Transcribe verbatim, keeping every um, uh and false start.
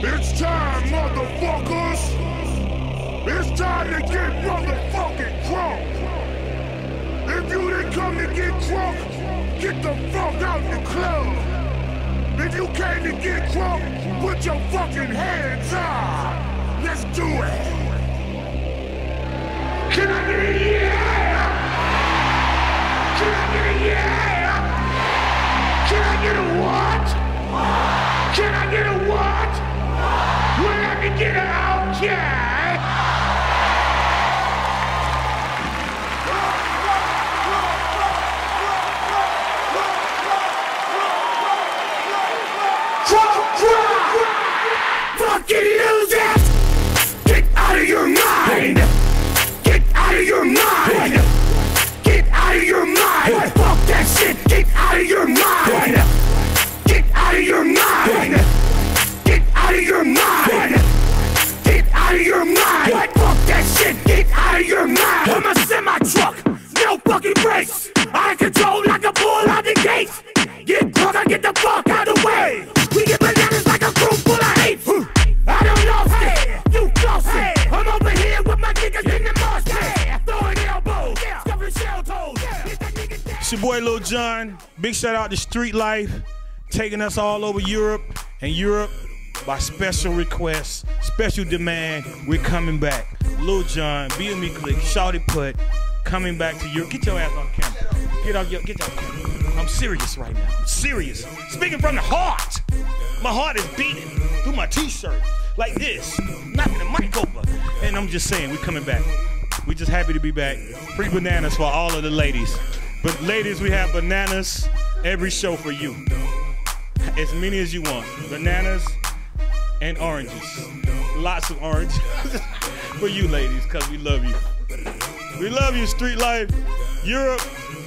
It's time, motherfuckers! It's time to get motherfucking crunk! If you didn't come to get crunk, get the fuck out the club! If you came to get crunk, put your fucking hands up! Let's do it! Can I get a yeah? Can I get a yeah? Can I get a what? Can I get a what? Well, let me get an okay. Fucking lose it! Get out of your mind! Get out of your mind! Get out of your mind! Fuck that shit! Get out of your mind! Get out of your mind! Get out of your mind! Get out of your mind! Fuck that shit! Get out of your mind! I'm a semi-truck, no fucking brakes. I control like a bull out the gates. Get drunk, I get the fuck out of the way. We get bananas like a group full of apes. I don't lost it, you lost it. I'm over here with my niggas in the mosh pit. Throwing elbows, stuffing shell toes. It's your boy Lil Jon. Big shout out to Street Life, taking us all over Europe, and Europe by special request, special demand. We're coming back. Lil Jon, B M E Click, Shawty Put, coming back to Europe. Get your ass on camera. Get out, get your camera. I'm serious right now. I'm serious. Speaking from the heart. My heart is beating through my t-shirt like this, knocking the mic over. And I'm just saying, we're coming back. We're just happy to be back. Free bananas for all of the ladies. But ladies, we have bananas every show for you. As many as you want. Bananas and oranges. Lots of oranges for you ladies, because we love you. We love you, Street Life. Europe.